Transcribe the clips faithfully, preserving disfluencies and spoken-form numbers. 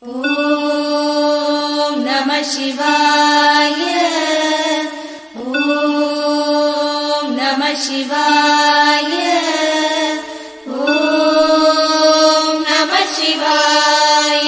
ஓம் நம சிவாய. ஓம் நம சிவாய. ஓம் நம சிவாய.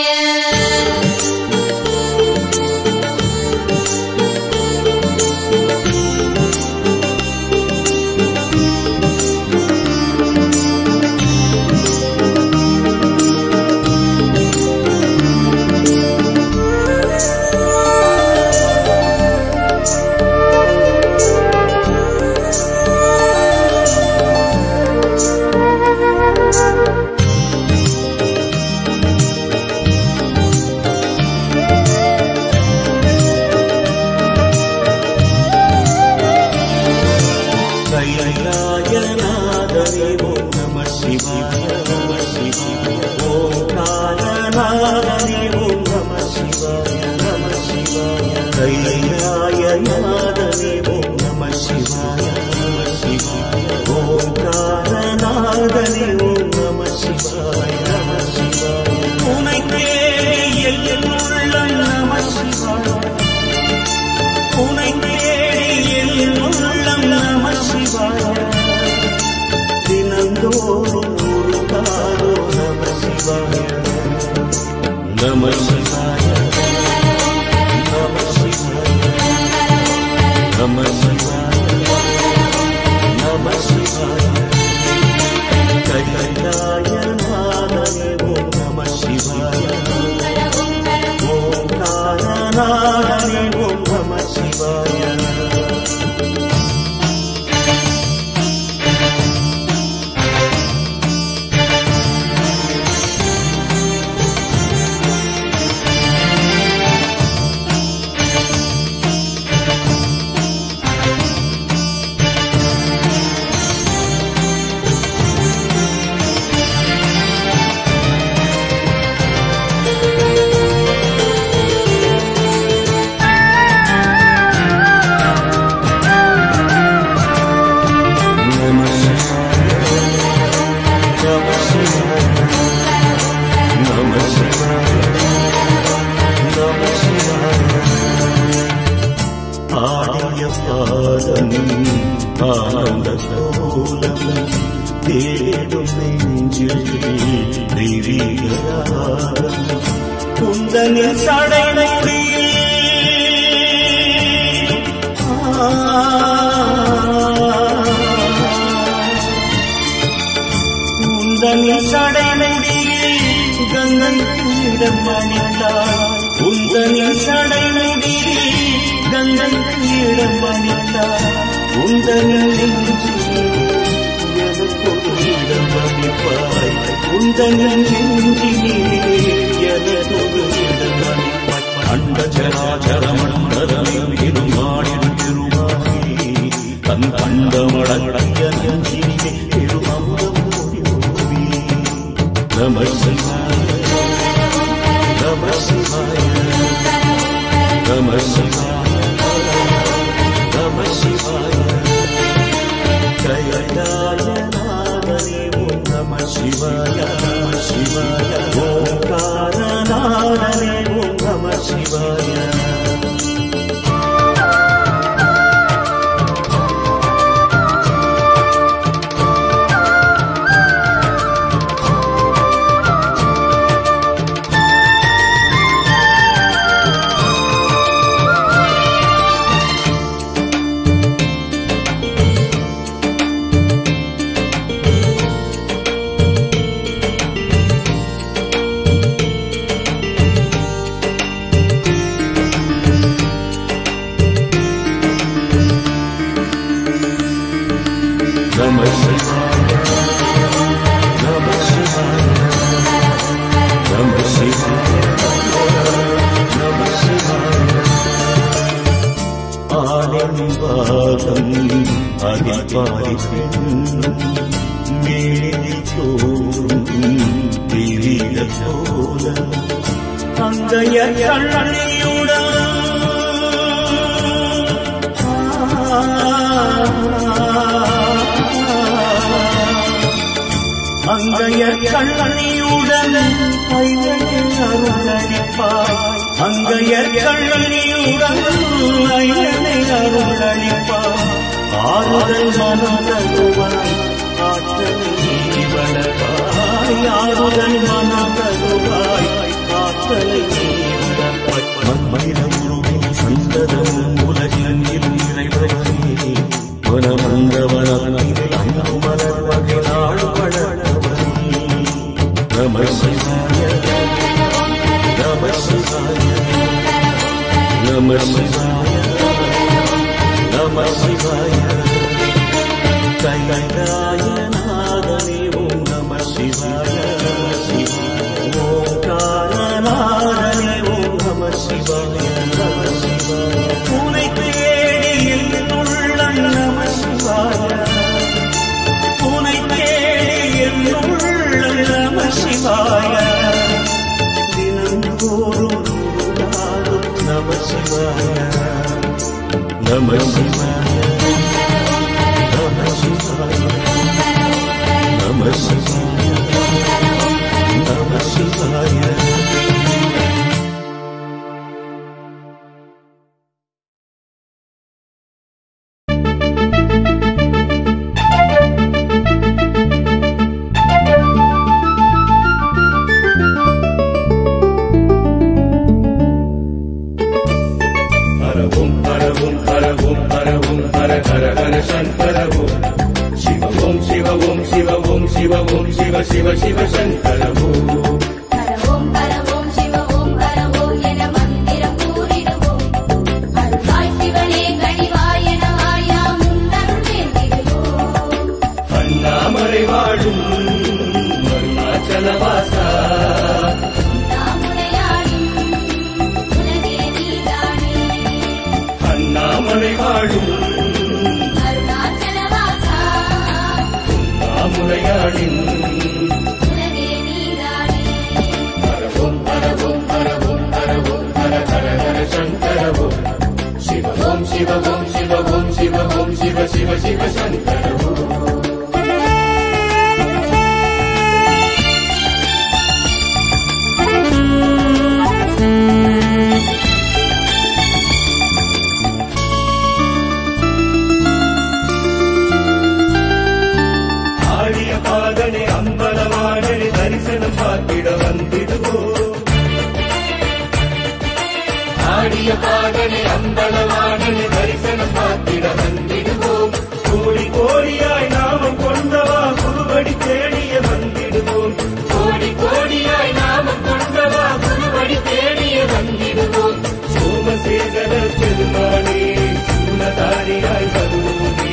அங்கையர் கண்ணனியுடன் ஐயனில் அருளளிப்பாய். அங்கையர் கண்ணனியுடன் ஐயனில் அருளளிப்பாய். ஆறுதல் மனம் தருவாய் ஆற்றலை நீ வளர்ப்பாய். ஆறுதல் மனம் தருவாய் ஆற்றலை நீ வளர்ப்பாய். மண்மயிலம் உருவில் சந்ததம் உலகில் நிறைவரே மனமந்தவனில் அன்பு மலர் வகை நாள் வளர்ப்பவனே. நம சிவாய நம சிவாய நம சிவாய நம சிவாய. கைலாயநாதனே ஓம் நம சிவாய. ஓங்காரநாதனே ஓம் நம சிவாய நம சிவாய. உனை தேடி என்னுள்ளம் நம சிவாய. உனை தேடி என்னுள்ளம் நம சிவாய. தினந்தோறும் நம சிவாய நம சிவாய நம சிவாய நம சிவாய நம சிவாய. शिव शिव शंकर हो. हर ओम हर ओम शिव ओम हर ओम என மந்திரம் கூறிடுவோம். அருளாய் சிவனே கனிவாய் என வாயாம் உன்னருள் வேண்டிடுவோம். அண்ணாமலை வாழும் அருணாச்சல வாசா அண்ணாமுலையாடும் உலகே நீதானே. அண்ணாமலை வாழும் அருணாச்சல வாசா அண்ணாமுலையாடும் शिव ओम शिव ओम शिव ओम शिव ओम शिव शिव शिव शंकर हो. ஆடிய பாதனை அம்பலவாடனை தரிசனம் பார்த்திட வந்திடுவோ. ஆடிய பாதனை அம்பலவாடனை தரிசனம் பார்த்திட வந்திடுவோம். கோடி கோடியாய் நாமம் கொண்டவா குருபடி தேடிய வந்திடுவோம். கோடி கோடியாய் நாமம் கொண்டவா குருபடி தேடிய வந்திடுவோம். சோமசேகர பெருமானே சூலதாரியாய் வருவோமே.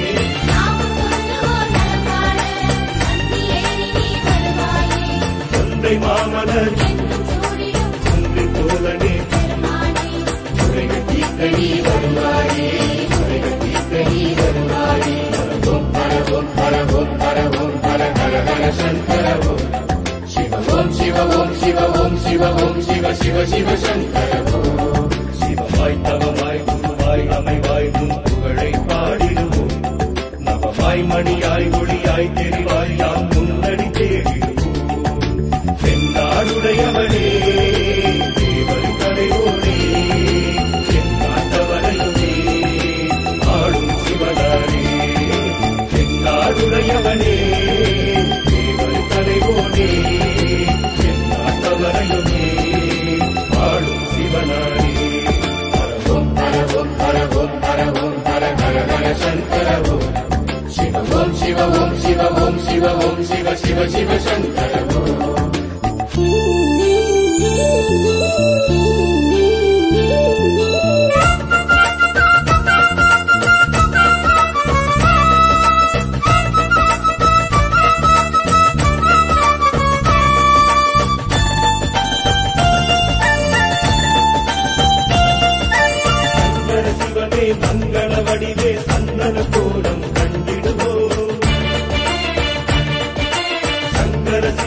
தொண்டை மாமலர் தொண்டை தோழனே முறைகட்டி வருவாயே முறைகட்டி வருவாயே. ஹரவோம் ஹரவோம் ஹரவோம் ஹரவோம் ஹர ஹர ஹர சங்கர ஓம். சிவ ஓம் சிவ ஓம் சிவ ஓம் சிவ ஓம் சிவ சிவ சிவ சங்கர ஓம். சிவமாய் தவமாய் குருவாய் அமைவாய் முன் புகழை பாடிடுவோம். நவமாய் மணியாய் ஒளியாய் தெரிவாய் யாம் முன்னடி தேடிடுவோம். தென்னாடுடையவனே தேவன் தலைவோனே என் நாட்டவரையுமே ஆளும் சிவனாரே. தென்னாடுடையவனே தேவன் தலைவோனே என் நாட்டவரையுமே ஆளும் சிவனாரே. ஹரவோம் ஹரவோம் ஹரவோம் ஹரவோம் ஹர ஹர ஹர சங்கர ஓம். சிவ ஓம் சிவ ஓம் சிவ ஓம் சிவ ஓம் சிவ சிவ சிவ சங்கர ஓம். சிவனே மங்கள வடிவே சந்தன கோலம் கண்டிடுவோம். சங்கர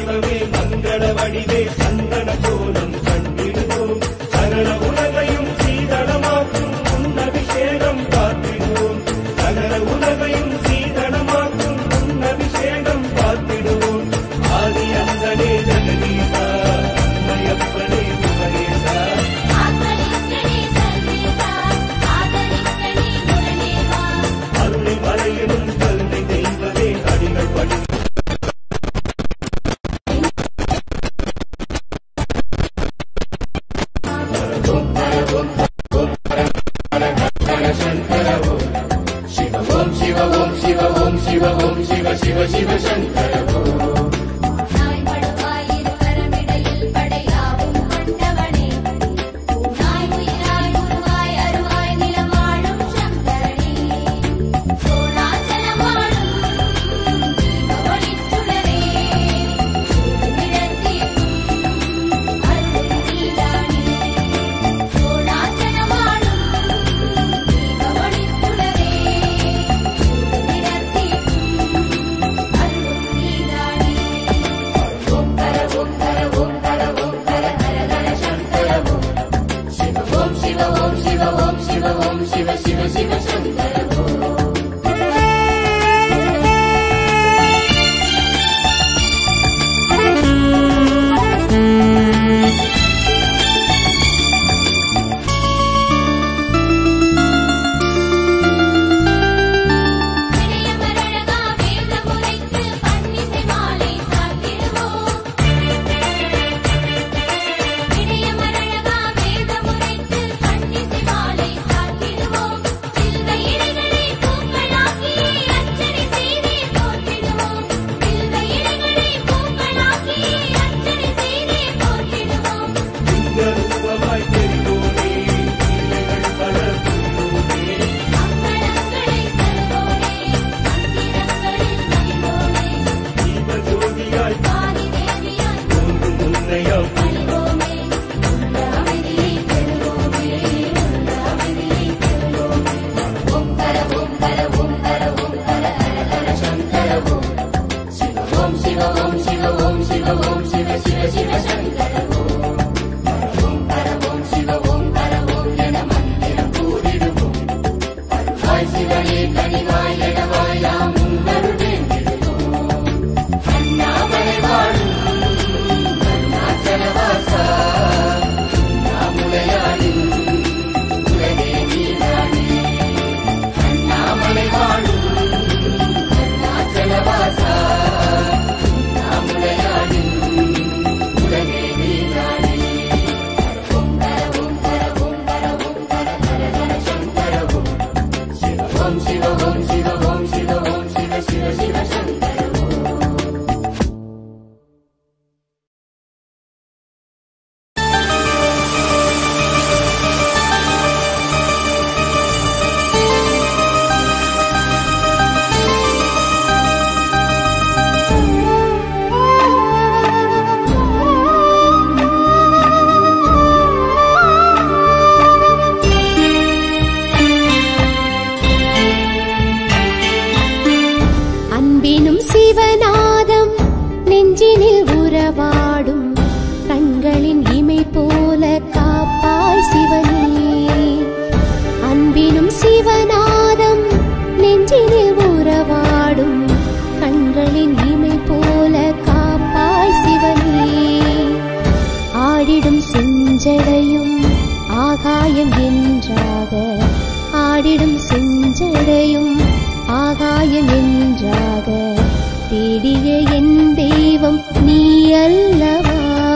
செஞ்சடையும் ஆகாயம் என்றாக ஆடிடும் செஞ்சடையும் ஆகாயம் என்றாக தேடிய என் தெய்வம் நீ அல்லவா.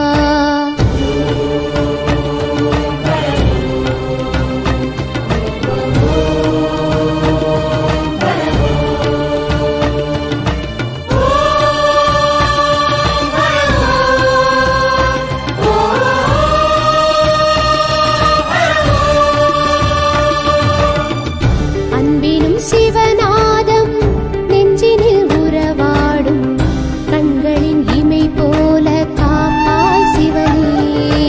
சிவநாதம் நெஞ்சினில் உறவாடும் கண்களின் இமை போல காப்பாய் சிவனே.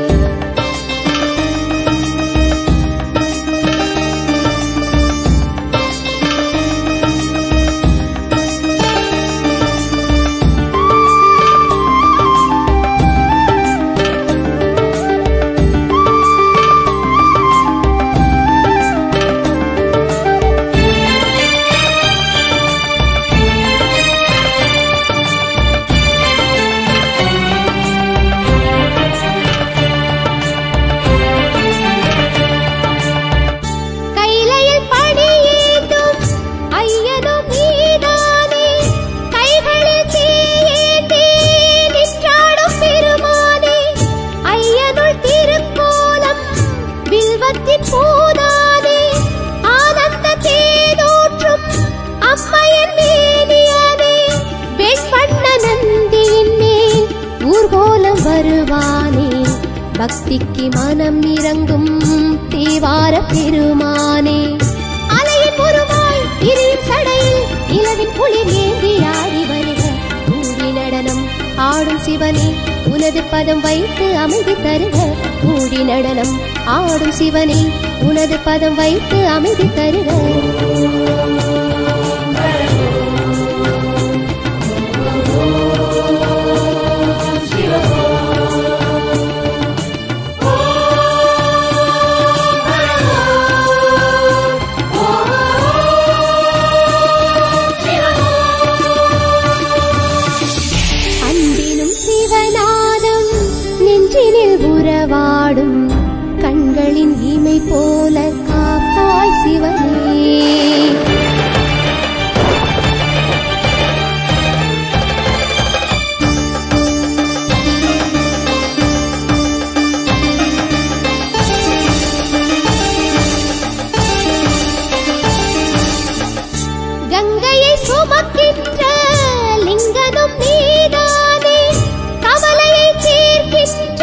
வருவானே பக்திக்கு மனம் இறங்கும் தேவார பெருமானே. அலையின் உருவாய் இரியும் சடையில் நிலவின் குளிர் ஏந்தி ஆடி வருக கூடி நடனம் ஆடும் சிவனே உனது பதம் வைத்து அமைதி தருக. கூடி நடனம் ஆடும் சிவனே உனது பதம் வைத்து அமைதி தருக. உறவாடும் கண்களின் இமை போல காப்பாய் சிவனே. கங்கையை சுமக்கின்ற லிங்கனும் நீதானே கவலையை தீர்க்கின்ற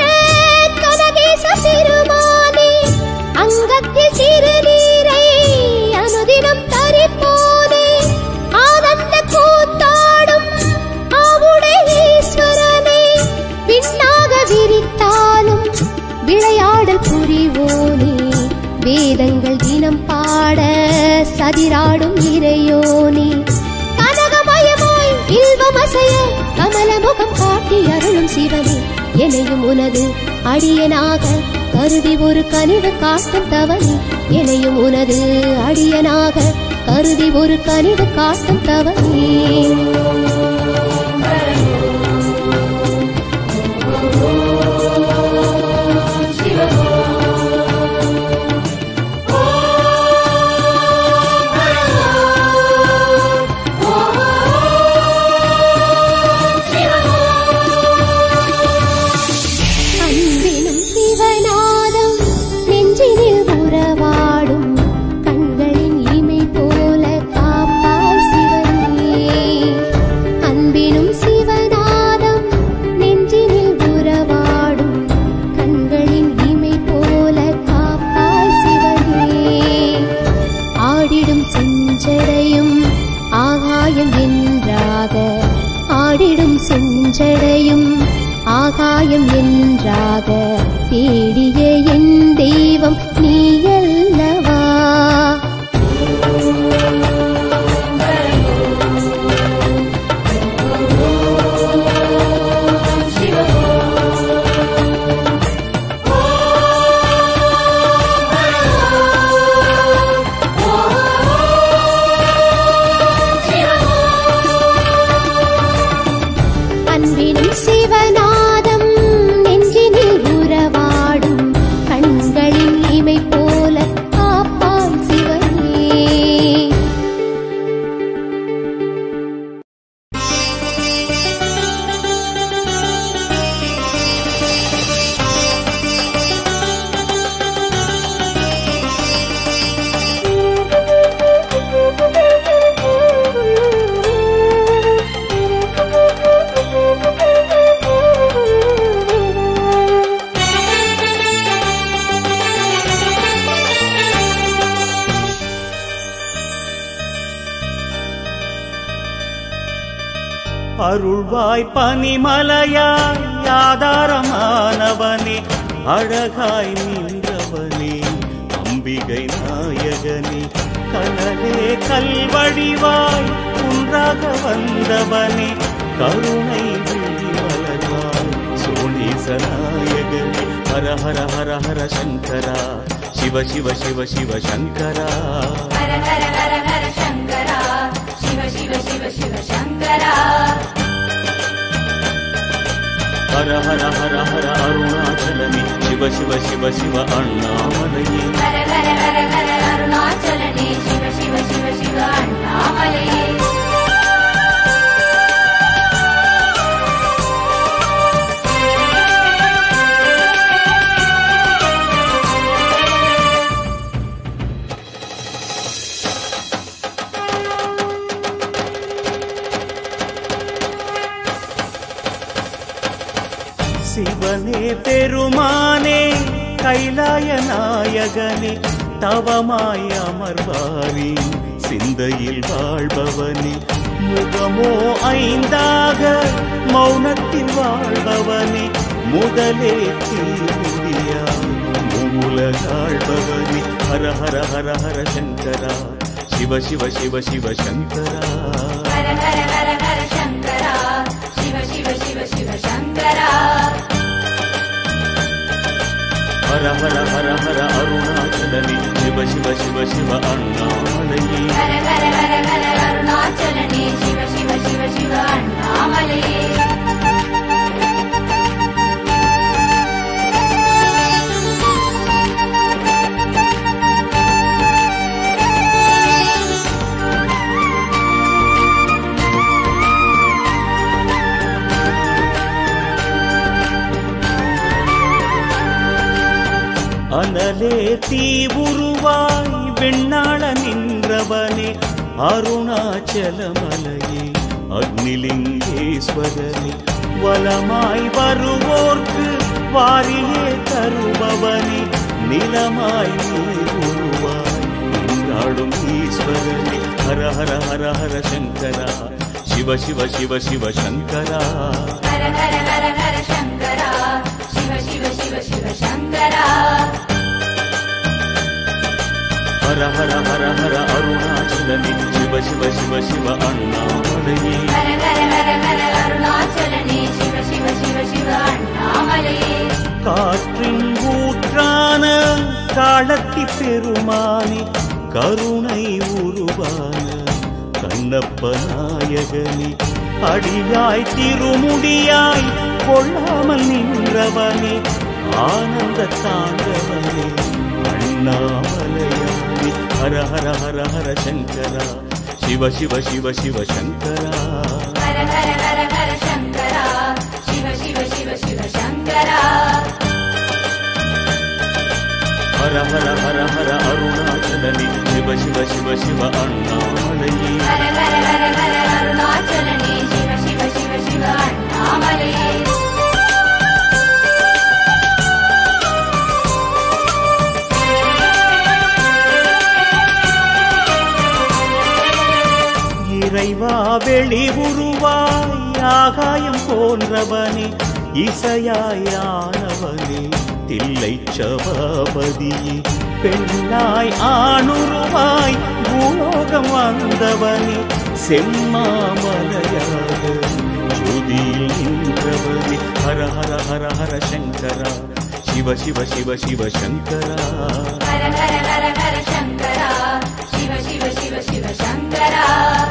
பெருமானே. அங்கத்தில் திருநீரை அனுதினம் தரிப்போனே ஆனந்த கூத்தாடும் ஆவுடை ஈஸ்வரனே. விண்ணாக விரித்தாலும் விளையாடல் புரிவோனே வேதங்கள் தினம் பாட சதிராடும் இறையோனே. கனகமயமாய் இல்வமசைய கமலமுகம் காட்டி அருளும் சிவனே எனையும் உனது அடியனாக கருதி ஒரு கனிவு காட்டும் தவனே. எனையும் உனது அடியனாக கருதி ஒரு கனிவு காட்டும் தவனே. செஞ்சடையும் ஆகாயம் என்றாக தேடிய என் தெய்வம் நீ அல்லவா. சிவநாதம் நெஞ்சினில் உறவாடும் அருள்வாய் பனிமலையாய் ஆதாரமானவனே அழகாய் நின்றவனே அம்பிகை நாயகனே கனலே கல்வடிவாய் குன்றாக வந்தவனே கருணை மலர்வாய் சோனீச நாயகனே ஹர ஹர ஹர ஹர சங்கரா சிவ சிவ சிவ சிவ சங்கரா ஹர ஹர ஹர ஹர சங்கரா சிவ சிவ சிவ சிவ சங்கரா ஹர ஹர ஹர ஹர அருணாச்சலனே சிவ சிவ சிவ சிவ அண்ணாமலையே ஹர ஹர ஹர ஹர அருணாச்சலனே சிவ சிவ சிவ சிவ அண்ணாமலையே சிவனே பெருமானே கைலாய நாயகனே தவமாய் அமர்வாரி சிந்தையில் வாழ்பவனே முகமோ ஐந்தாக மௌனத்தில் வாழ்பவனே முதலே தீர்ந்தியா மூலகாழ்பவனே ஹர ஹர ஹர ஹர சங்கரா சிவ சிவ சிவ சிவ சங்கரா ஹர ஹர ஹர ஹர சங்கரா சிவ சிவ சிவ சிவ சங்கரா ஹர ஹர ஹர ஹர அருணாச்சலனே சிவ சிவ சிவ சிவ அண்ணாமலையே ஹர ஹர ஹர ஹர அருணாச்சலனே சிவ சிவ சிவ சிவ அண்ணாமலையே அனலே தீவுருவாய் வெண்ணாள நின்றவனே அருணாச்சலமலையே அக்னிலிங்கேஸ்வரனே வலமாய் வருவோர்க்கு வாரியே தருபவனே நிலமாய் நீருவாய் நின்றாடும் ஈஸ்வரனே ஹர ஹர ஹர ஹர சங்கரா சிவ சிவ சிவ சிவ சங்கரா ஹர ஹர ஹர ஹர சங்கரா சிவ சிவ சிவ சிவ சங்கரா ஹர ஹர ஹர ஹர அருணாச்சலனே சிவ சிவ சிவ சிவ அண்ணாமலையே ஹர ஹர ஹர ஹர அருணாச்சலனே சிவ சிவ சிவ சிவ அண்ணாமலையே காற்றின் ஊற்றான காலத்தி பெருமானே கருணை உருவான கண்ணப்ப நாயகனே அடியாய் திருமுடியாய் கொள்ளாமல் நின்றவனே ஆனந்த தாண்டவனே அண்ணாமலையானே ஹர ஹர ஹர ஹர சங்கரா சிவ சிவ சிவ சிவ சங்கரா ஹர ஹர ஹர ஹர சங்கரா சிவ சிவ சிவ சிவ சங்கரா ஹர ஹர ஹர ஹர அருணாச்சலனே சிவ சிவ சிவ சிவ அண்ணாமலையே ஹர ஹர ஹர ஹர அருணாச்சலனே சிவ சிவ சிவ சிவ அண்ணாமலையே இறைவா வெளி உருவாய் ஆகாயம் போன்றவனே இசையாயானவனே தில்லை சபாபதியே பெண்ணாய் ஆணுருவாய் பூலோகம் வந்தவனே செம்மாமலையாக ஜோதியில் நின்றவனே ஹர ஹர ஹர ஹர சங்கரா சிவ சிவ சிவ சிவ சங்கரா ஹர ஹர ஹர ஹர சங்கரா சிவ சிவ சிவ சிவ சங்கரா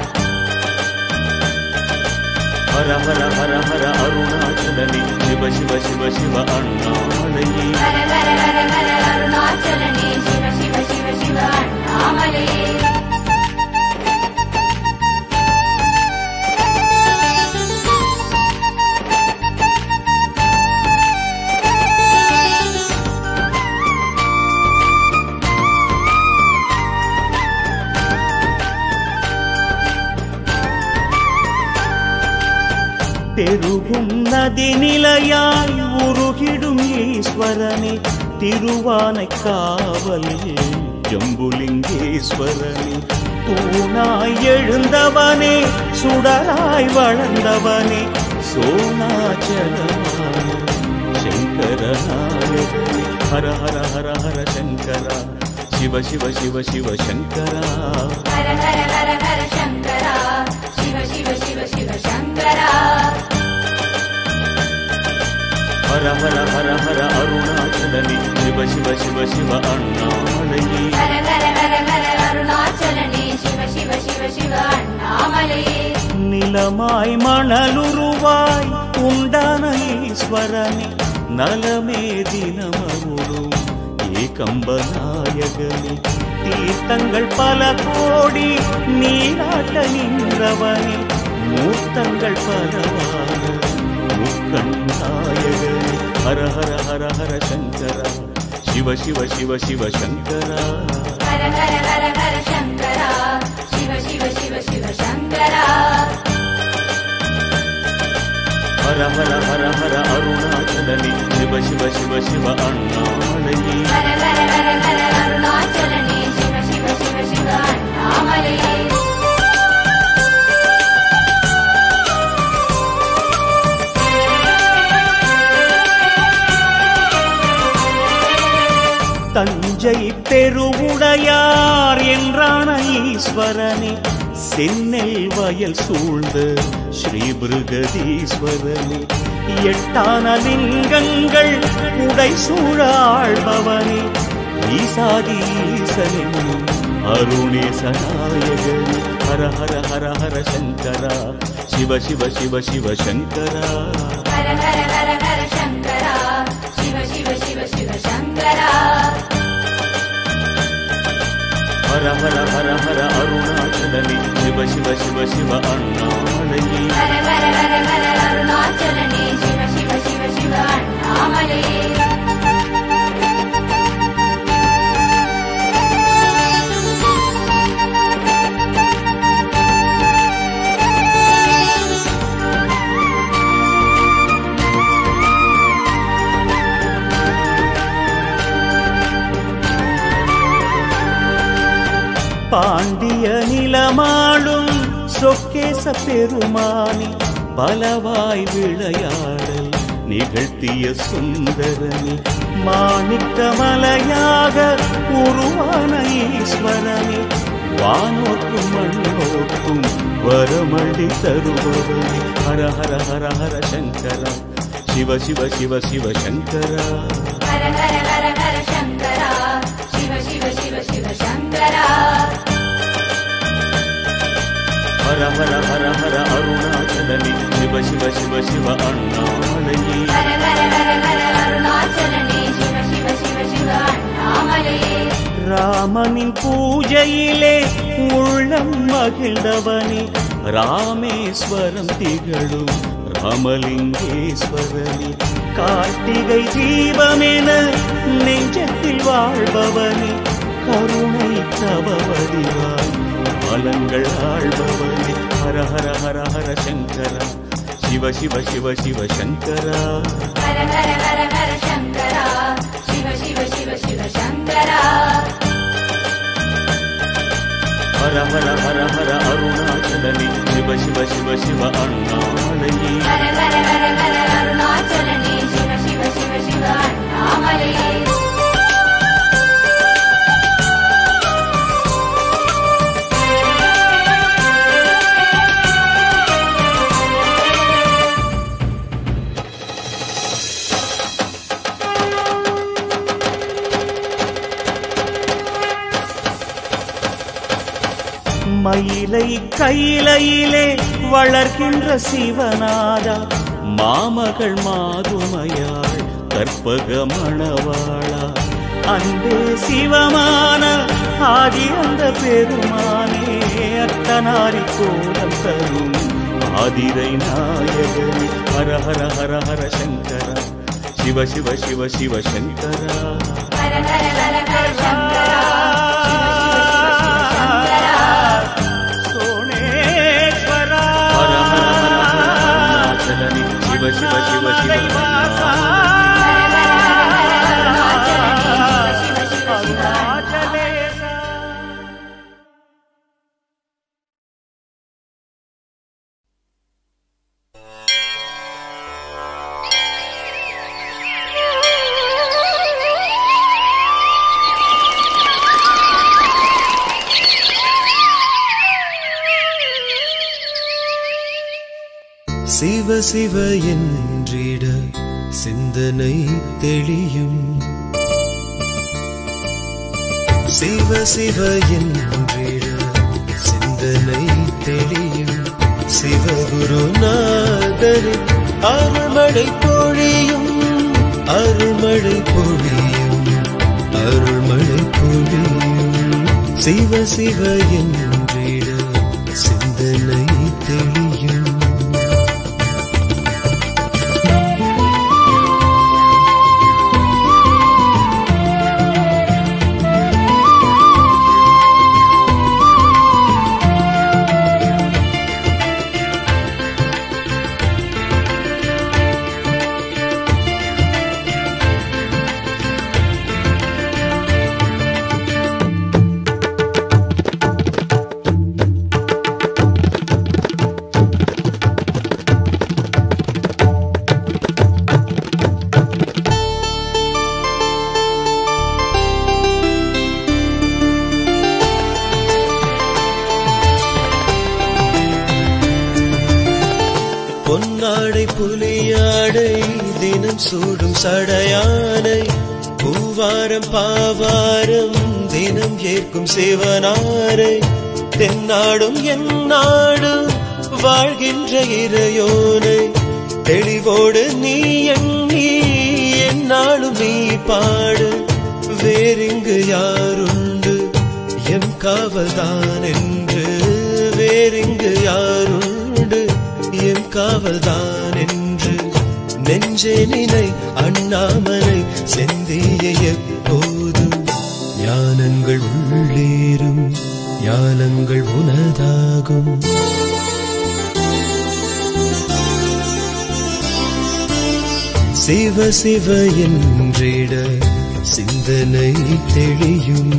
ஹர ஹர ஹர ஹர அருணாச்சலனே சிவ சிவ சிவ சிவ அண்ணாமலையே ஹர ஹர ஹர ஹர அருணாச்சலனே சிவ சிவ சிவ சிவ அண்ணாமலையே பெருகும் நதி நிலையாய் உருகிடும் ஈஸ்வரனே திருவானை காவல் ஜம்புலிங்கேஸ்வரனே தூணாய் எழுந்தவனே சுடராய் வளர்ந்தவனே சோனாச்சலமான சங்கரநாயகனே ஹர ஹர ஹர ஹர சங்கரா சிவ சிவ சிவ சிவ சங்கரா ஹர ஹர ஹர ஹர சங்கரா சிவ சிவ சிவ சிவ சங்கரா ஹர ஹர ஹர ஹர அருணாச்சலனே சிவ சிவ சிவ சிவ அண்ணாமலையே ஹர ஹர ஹர ஹர அருணாச்சலனே சிவ சிவ சிவ சிவ அண்ணாமலையே நிலமாய் மணலுருவாய் உண்டான ஈஸ்வரனே நலமே தினமருளும் ஏகம்பநாயகனே தீர்த்தங்கள் பல கோடி நீராட்ட நின்றவனே மூர்த்தங்கள் பலவான முக்கண்ணாயகனே ஹர ஹர ஹர ஹர சங்கரா சிவ சிவ சிவ சிவ சங்கரா ஹர ஹர ஹர ஹர சங்கரா சிவ சிவ சிவ சிவ சங்கரா ஹர ஹர ஹர ஹர அருணாச்சலனே சிவ சிவ சிவ சிவ அண்ணாமலையே ஹர ஹர ஹர ஹர அருணாச்சலனே சிவ சிவ சிவ சிவ அண்ணாமலையே தஞ்சை பெருவுடையார் என்றான ஈஸ்வரனே சென்னல் வயல் சூழ்ந்த ஸ்ரீ பிருகதீஸ்வரனே எட்டான லிங்கங்கள் உடை சூழாழ்பவனே ஈசாதி ஈசனென்னும் அருணேசநாயகனே ஹர ஹர ஹர ஹர சங்கரா சிவ சிவ சிவ சிவ சங்கரா ஹர ஹர ஹர ஹர சங்கரா சிவ சிவ சிவ சிவ சங்கரா ஹர ஹர ஹர ஹர அருணாச்சலனே சிவ சிவ சிவ சிவ அண்ணாமலையே ஹர ஹர ஹர ஹர அருணாச்சலனே சிவ சிவ சிவ சிவ அண்ணாமலையே பாண்டிய நிலமாளும் சொக்கேச பெருமானி பலவாய் விளையாடல் நிகழ்த்திய சுந்தரனி மாணிக்கமலையாக உருவான ஈஸ்வரனே வானோக்கும் மண்ணோக்கும் வரமள்ளி தருபவனே ஹர ஹர ஹர ஹர சங்கரா சிவ சிவ சிவ சிவ சங்கரா ஹர ஹர ஹர ஹர சங்கரா சிவ சிவ சிவ சிவ சங்கரா ஹர ஹர ஹர ஹர அருணாச்சலனே சிவ சிவ சிவ சிவ அண்ணாமலையே ஹர ஹர ஹர ஹர அருணாச்சலனே சிவ சிவ சிவ சிவ அண்ணாமலையே ராமனின் பூஜையிலே உள்ளம் மகிழ்ந்தவனே ராமேஸ்வரம் திகழும் ராமலிங்கேஸ்வரனே கார்த்திகை தீபமென நெஞ்சத்தில் வாழ்பவனே கருணை தவவடிவாய் மலங்கள் ஆழ்பவனே ஹர ஹர ஹர ஹர சங்கரா சிவ சிவ சிவ சிவ சங்கரா ஹர ஹர ஹர ஹர சங்கரா சிவ சிவ சிவ சிவ சங்கரா ஹர ஹர ஹர ஹர அருணாச்சலனே சிவ சிவ சிவ சிவ அண்ணாமலையே ஹர ஹர ஹர ஹர அருணாச்சலனே சிவ சிவ சிவ சிவ அண்ணாமலையே மயிலை கையிலையிலே வளர்கின்ற சிவநாதா மாமகள் மாதுமையாள் கற்பக மணவாளா அன்பே சிவமான ஆதி அந்த பெருமானே அத்தனாரி கோலம் தரும் ஆதிரை நாயகனே ஹர ஹர ஹர ஹர சங்கரா சிவ சிவ சிவ சிவ சங்கரா ஹர ஹர ஹர ஹர சங்கரா சிவ சிவ சிவ சிவ சிவ சிவ என்றிட சிந்தனை தெளியும். சிவ சிவ என்றிட சிந்தனை தெளியும். சிவகுருநாதரின் அருள்மழை பொழியும். அருள்மழை பொழியும். அருள்மழை பொழியும். சிவ சிவ என்றிட சிந்தனை தெளியும். பொன்னாடை புலியாடை தினம் சூடும் சடையானை பூவாரம் பாவாரம் தினம் ஏற்கும் சிவனாரை தென்னாடும் எந்நாடும் வாழ்கின்ற இறையோனை தெளிவோடு நீ எண்ணி எந்நாளும் நீ பாடு. வேறிங்கு யாருண்டு எம் காவல்தான் என்று. வேறிங்கு யாருண்டு எம் காவல்தான் என்று. நெஞ்சே நினை அண்ணாமலை செந்திய எப்போதும் ஞானங்கள் உள்ளேறும். ஞானங்கள் உனதாகும். சிவ சிவ என்றிட சிந்தனை தெளியும்.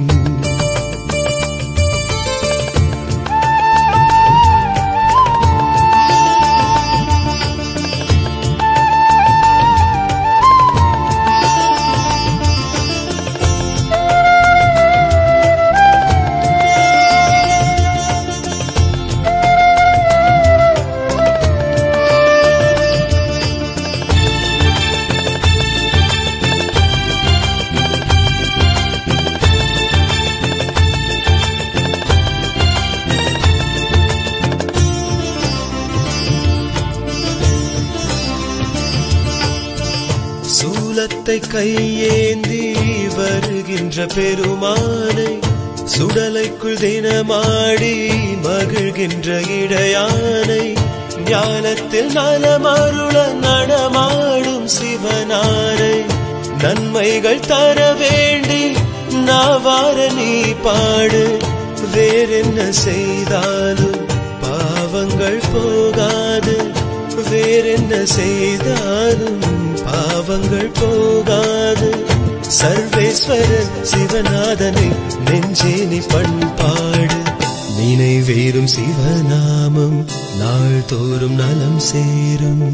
சூலத்தை கையேந்தி வருகின்ற பெருமானை சுடலைக்குள் தினமாடி மகிழ்கின்ற இடையானை ஞானத்தில் நலமருள நடமாடும் சிவனாரை நன்மைகள் தர வேண்டி நாவார நீ பாடு. வேறென்ன செய்தாலும் பாவங்கள் போகாது. வேறென்ன செய்தாலும் பாவங்கள் போகாது. சர்வேஸ்வரன் சிவநாதனை நெஞ்சே நீ பண்பாடு. நினைவேறும் சிவநாமம் நாள்தோறும் நலம் சேரும்.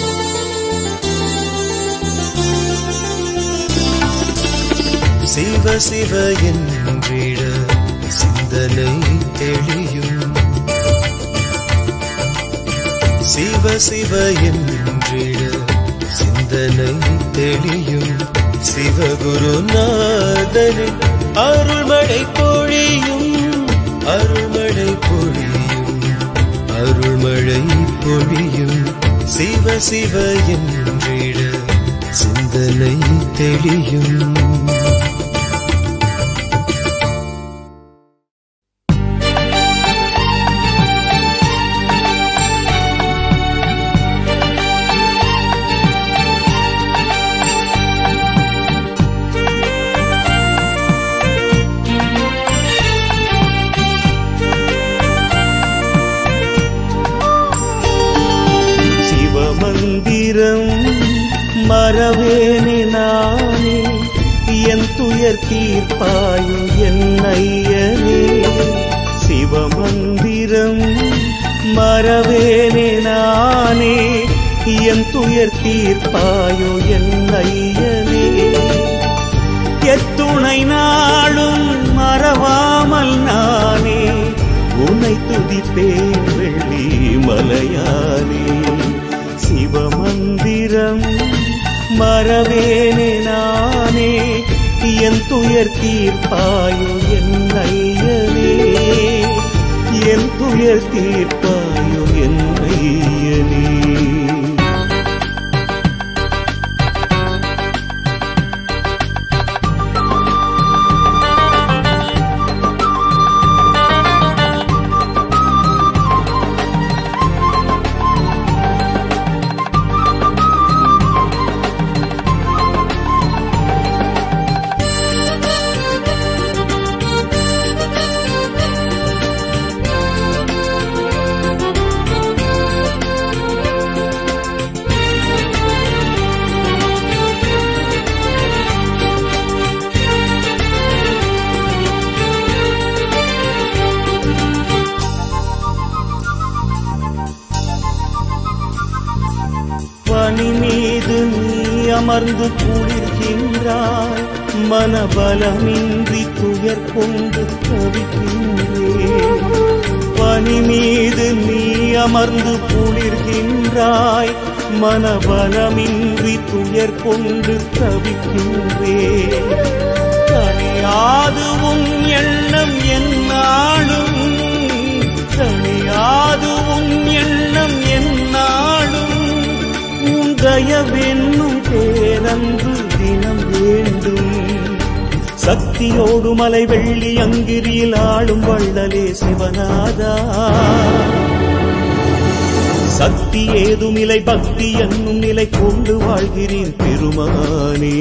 சிவ சிவ என்றிட சிந்தனை தெளியும். சிவ சிவ என்றிட சிந்தனை தெளியும். சிவகுருநாதரின் அருள்மழை பொழியும். அருள்மழை பொழியும். அருள்மழை பொழியும். சிவ சிவ என்றிட சிந்தனை தெளியும். மறவேனே நானே என் துயர் தீர்ப்பாயு என்னையனே. சிவமந்திரம் மறவேனே நானே என் துயர் தீர்ப்பாயு என்னையனே. எத்துணை நாளும் மறவாமல் நானே உன்னை துதிப்பேன் வெள்ளி மலையானே. சிவமந்திரம் மறவேனே நானே என் துயர் தீர்ப்பாயோ என் ஐயனே என் துயர் தீர்ப்பாயோ என் ஐயனே. பனி மீது நீ அமர்ந்து குளிர்கின்றாய் மனபலமின்றி துயர் கொண்டு தவிக்கின்றேன். பனி மீது நீ அமர்ந்து குளிர்கின்றாய் மனபலமின்றி துயர் கொண்டு தவிக்கின்றேன். தனியாது உன் எண்ணம் என்னாலும் தனியாது உன் எண்ணம் என்னாலும் தயவென்னும் பேரன்பு தினம் வேண்டும். சக்தியோடு மலை வெள்ளி அங்கிரியில் ஆளும் வள்ளலே சிவநாதா. சக்தி ஏதுமில்லை பக்தி என்னும் நிலை கொண்டு வாழ்கிறேன் பெருமானே.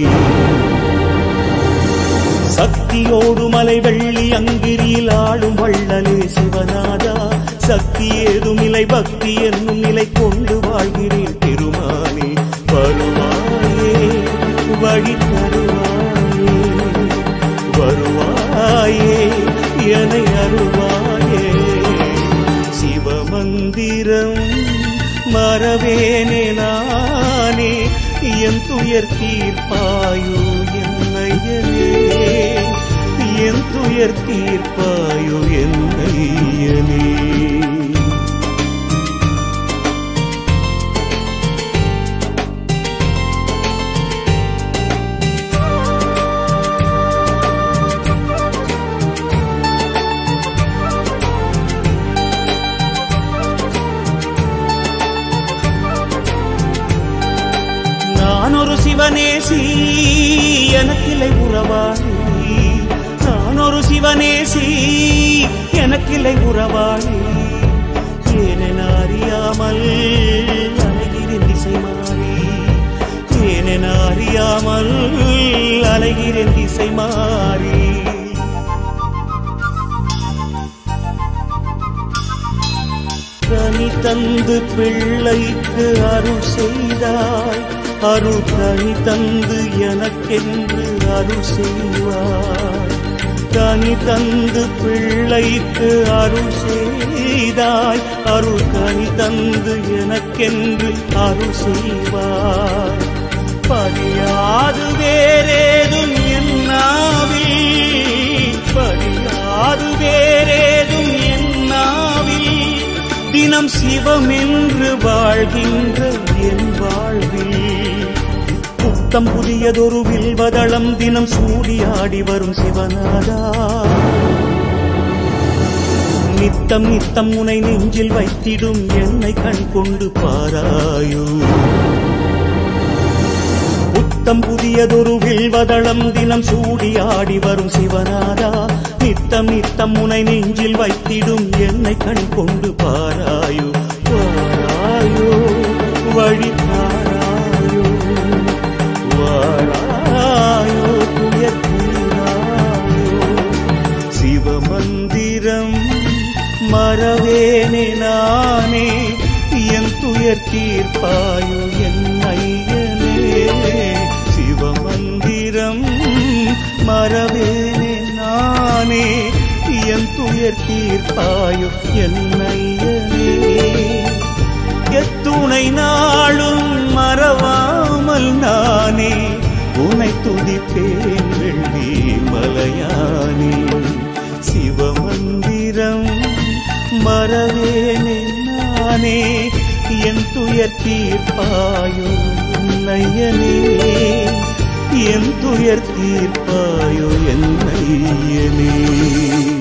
சக்தியோடு மலை வெள்ளி அங்கிரியில் ஆளும் வள்ளலே சிவநாதா. சக்தி ஏதுமில்லை பக்தி என்னும் நிலை கொண்டு வாழ்கிறேன் பெருமானே. வருவாயே வழி தருவாயே வருவாயே என்னை அருள்வாயே. சிவமந்திரம் மறவேனே நானே என் துயர் தீர்ப்பாயோ என் ஐயனே என் துயர் தீர்ப்பாயோ என் ஐயனே. நான் ஒரு சிவநேசி எனக்கில்லை உறவாளி. நான் ஒரு சிவநேசி எனக்கில்லை உறவாளி. ஏனென அறியாமல் அலைகிறேன் திசை மாறி. ஏனென அறியாமல் அலைகிறேன் திசை மாறி. தனி தந்து பிள்ளைக்கு அருள் செய்தாய். அருள் தனி தந்து எனக்கென்று அருள் செய்வாய். தனி தந்து பிள்ளைக்கு அருள் செய்தாய். அருள் தனி தந்து எனக்கென்று அருள் செய்வாய். பதியாது வேறேதும் என்னாவில் பதியாது வேறேதும் என்னாவில் தினம் சிவமென்று வாழ்கின்ற என் வாழ்வில் புத்தம் புதியதொரு வில்வதளம் தினம் சூடியாடி வரும் சிவநாதா. நித்தம் நித்தம் உனை நெஞ்சில் வைத்திடும் என்னை கண் கொண்டு பாராயோ. புத்தம் புதியதொரு வில்வதளம் தினம் சூடியாடி வரும் சிவநாதா. நித்தம் நித்தம் உனை நெஞ்சில் வைத்திடும் என்னை கண் கொண்டு பாராயோ. பாராயோ வழி பாராயோ வாராயோ துயர் தீராயோ. சிவமந்திரம் மறவேனே நானே என் துயர் தீர்ப்பாயோ என் ஐயனே. சிவமந்திரம் மறவேனே நானே என் துயர் தீர்ப்பாயோ என் ஐயனே. எத்துணை நாளும் மறவாமல் நானே உனை துதிப்பேன் வெள்ளி மலையானே. சிவமந்திரம் மறவேனே நானே என் துயர் தீர்ப்பாயோ நையனே, என் துயர் தீர்ப்பாயோ என் நையனே.